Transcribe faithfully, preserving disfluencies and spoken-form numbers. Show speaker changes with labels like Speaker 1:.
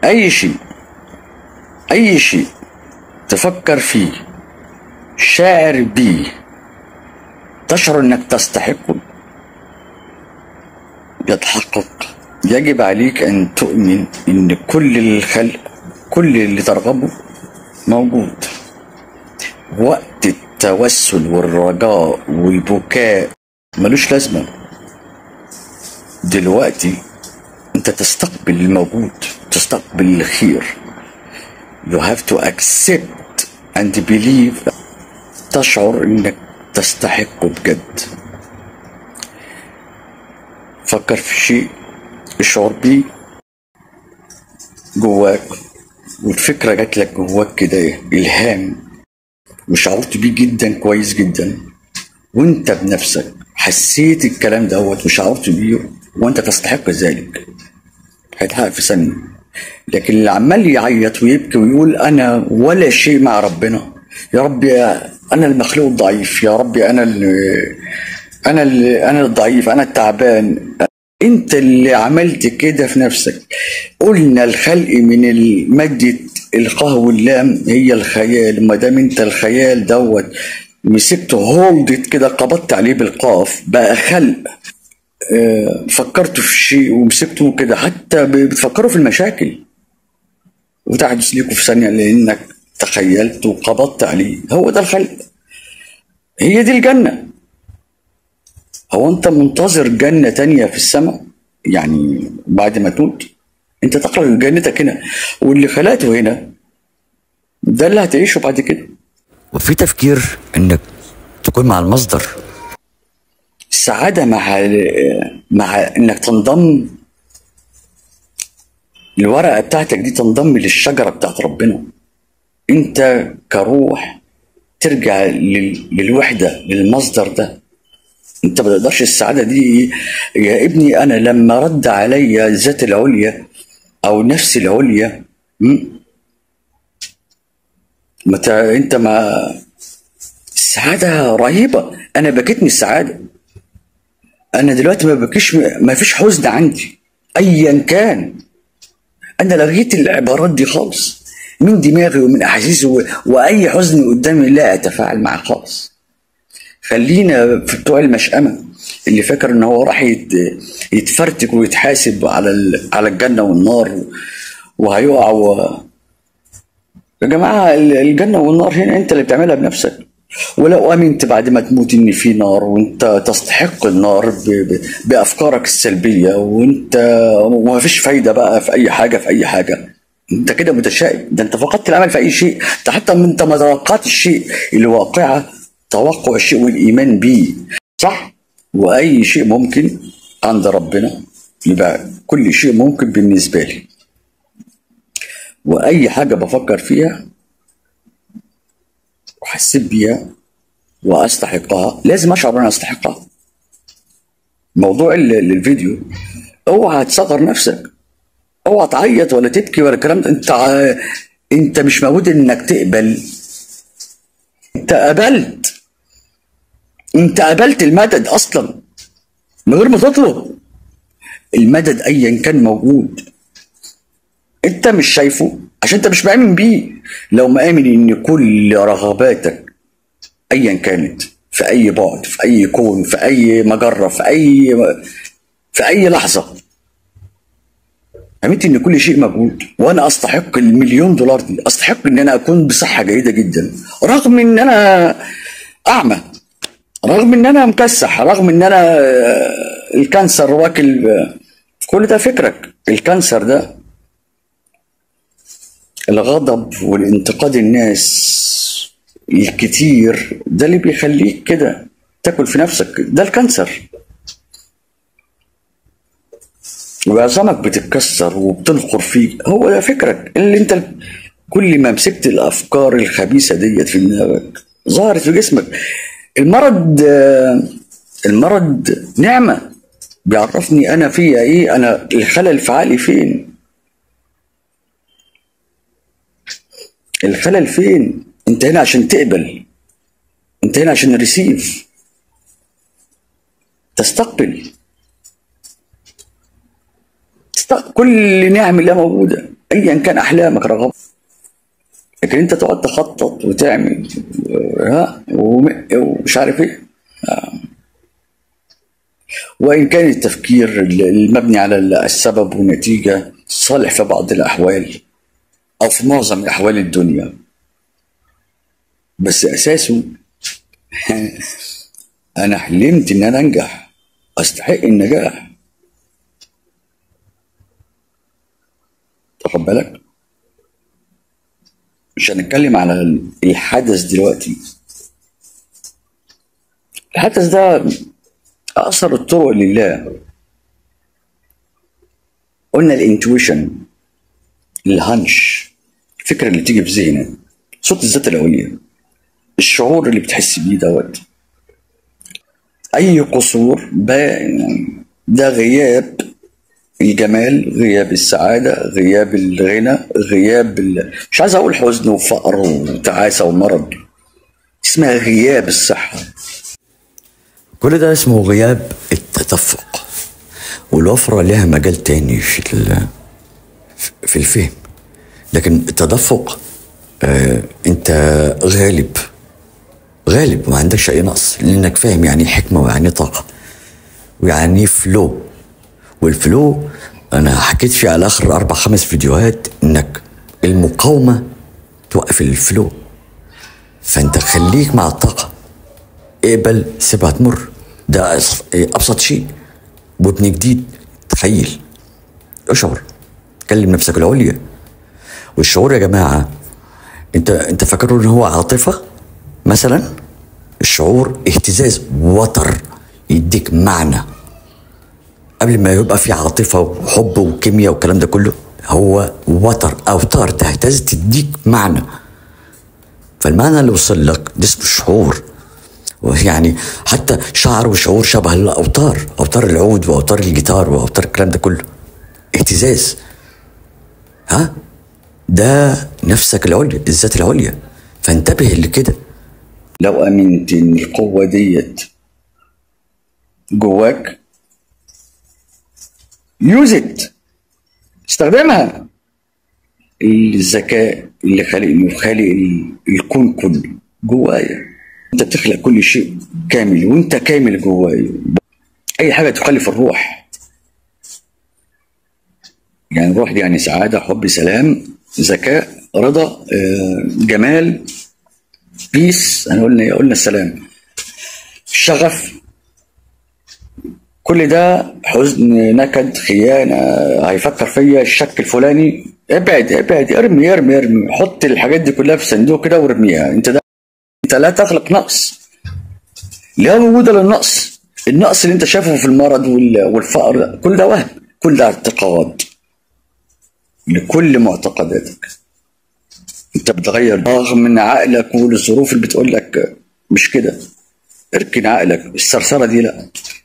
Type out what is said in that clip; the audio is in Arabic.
Speaker 1: اي شيء اي شيء تفكر فيه، شاعر بيه، تشعر انك تستحقه، يتحقق. يجب عليك ان تؤمن ان كل الخلق، كل اللي ترغبه موجود. وقت التوسل والرجاء والبكاء ملوش لازمة. دلوقتي انت تستقبل الموجود، تستقبل الخير. You have to accept and believe. تشعر انك تستحقه بجد. فكر في شيء، اشعر بيه جواك، والفكرة جات لك جواك كده إلهام، وشعرت بيه جدا كويس جدا، وانت بنفسك حسيت الكلام دوت وشعرت بيه، وانت تستحق ذلك، هيتحقق في ثانية. لكن اللي عمال يعيط ويبكي ويقول أنا ولا شيء مع ربنا، يا ربي أنا المخلوق الضعيف، يا ربي أنا اللي أنا اللي أنا الضعيف، أنا التعبان، انت اللي عملت كده في نفسك. قلنا الخلق من المادة القاء واللام هي الخيال. ما دام انت الخيال دوت مسكته هولدت كده، قبضت عليه بالقاف، بقى خلق. اه فكرتوا في شيء ومسكته كده، حتى بتفكروا في المشاكل وتحدث ليكوا في ثانية لانك تخيلت وقبضت عليه. هو ده الخلق، هي دي الجنة. هو انت منتظر جنة تانية في السماء؟ يعني بعد ما تموت انت تخلق جنتك هنا، واللي خلقته هنا ده اللي هتعيشه بعد كده. وفي تفكير انك تكون مع المصدر. السعادة مع مع انك تنضم، الورقة بتاعتك دي تنضم للشجرة بتاعت ربنا. انت كروح ترجع لل... للوحدة، للمصدر ده. انت ما تقدرش. السعاده دي يا ابني، انا لما رد عليا الذات العليا او نفس العليا، متى انت ما السعاده رهيبه. انا بكيت من السعاده. انا دلوقتي ما بكيش، ما فيش حزن عندي ايا كان. انا لغيت العبارات دي خالص من دماغي ومن احاسيسي، واي حزن قدامي لا اتفاعل معاه خالص. خلينا في بتوع المشأمة اللي فاكر ان هو راح يتفرتك ويتحاسب على على الجنة والنار وهيقع و... يا جماعة الجنة والنار هنا انت اللي بتعملها بنفسك. ولو امنت بعد ما تموت ان في نار وانت تستحق النار ب... ب... بافكارك السلبية، وانت وما فيش فايدة بقى في اي حاجة في اي حاجة، انت كده متشائم. ده انت فقدت الامل في اي شيء. انت حتى انت ما توقعت الشيء اللي واقعه، توقع الشيء والإيمان به صح. وأي شيء ممكن عند ربنا، يبقى كل شيء ممكن بالنسبة لي. وأي حاجة بفكر فيها وحسيت بيها وأستحقها، لازم أشعر أنا أستحقها. موضوع الفيديو، اوعى تصغر نفسك، اوعى تعيط ولا تبكي ولا الكلام ده. انت ع... انت مش موجود انك تقبل، انت قبلت. انت قبلت المدد اصلا من غير ما تطلب. المدد ايا كان موجود، انت مش شايفه عشان انت مش مآمن بيه. لو مآمن ان كل رغباتك ايا كانت في اي بعد، في اي كون، في اي مجره، في اي في اي لحظه، امنت ان كل شيء موجود، وانا استحق المليون دولار دي، استحق ان انا اكون بصحه جيده جدا رغم ان انا اعمى، رغم ان انا مكسح، رغم ان انا الكانسر واكل. كل ده فكرك. الكانسر ده الغضب والانتقاد الناس الكتير ده اللي بيخليك كده تاكل في نفسك. ده الكانسر. وعظامك بتتكسر وبتنخر فيك. هو ده فكرك اللي انت كل ما مسكت الافكار الخبيثه ديت في دماغك ظهرت في جسمك. المرض المرض نعمه بيعرفني انا فيها ايه، انا الخلل في عقلي فين، الخلل فين. انت هنا عشان تقبل، انت هنا عشان ريسيف، تستقبل. تستقبل كل نعم الله موجوده. ايا كان احلامك رغم، لكن انت تقعد تخطط وتعمل ها ومش عارف ايه. وان كان التفكير المبني على السبب والنتيجه صالح في بعض الاحوال او في معظم احوال الدنيا، بس اساسه انا حلمت ان انا انجح، استحق النجاح. واخد بالك؟ مش هنتكلم على الحدث دلوقتي. الحدث ده اقصر الطرق لله. قلنا الانتويشن، الهنش، الفكره اللي تيجي في ذهنك، صوت الذات العليا، الشعور اللي بتحس بيه دوت. اي قصور ده غياب الجمال، غياب السعاده، غياب الغنى، غياب ال... مش عايز اقول حزن وفقر وتعاسه ومرض، اسمها غياب الصحه. كل ده اسمه غياب التدفق. والوفره لها مجال تاني في ال... في الفهم، لكن التدفق آه انت غالب غالب ما عندكش اي نقص، لانك فاهم يعني حكمه ويعني طاقه ويعني فلو. والفلو انا حكيت فيه على اخر اربع خمس فيديوهات انك المقاومه توقف الفلو. فانت خليك مع الطاقه، اقبل سيبها تمر. ده ابسط شيء. وابن جديد، تخيل، اشعر، كلم نفسك العليا. والشعور يا جماعه، انت انت فاكره ان هو عاطفه مثلا؟ الشعور اهتزاز وتر يديك معنى. قبل ما يبقى في عاطفه وحب وكيمياء والكلام ده كله، هو وتر، اوتار تهتز تديك معنى. فالمعنى اللي وصل لك ده اسمه شعور. يعني حتى شعر وشعور شبه الاوتار، اوتار العود واوتار الجيتار واوتار الكلام ده كله، اهتزاز. ها ده نفسك العليا، الذات العليا. فانتبه لكده. لو امنت ان القوه ديت جواك، يوزت، استخدمها. الذكاء اللي خالق خالق الكون كله جوايا. انت بتخلق كل شيء كامل وانت كامل جوايا. اي حاجه تخالف الروح، يعني الروح دي يعني سعاده، حب، سلام، ذكاء، رضا، جمال، بيس. انا قلنا قلنا السلام، شغف، كل ده حزن، نكد، خيانه، هيفكر فيا الشك الفلاني. ابعد ابعد، ارمي ارمي ارمي، حط الحاجات دي كلها في صندوق كده وارميها. انت ده انت لا تخلق نقص، لا وجود للنقص. النقص اللي انت شايفه في المرض والفقر كل ده وهم، كل ده اعتقاد لكل معتقداتك. انت بتغير رغم من عقلك والظروف اللي بتقول لك مش كده. اركن عقلك، الثرثره دي لا.